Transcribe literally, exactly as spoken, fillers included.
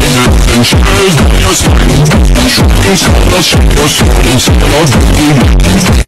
and shares by your side. Shooting stars, your soul,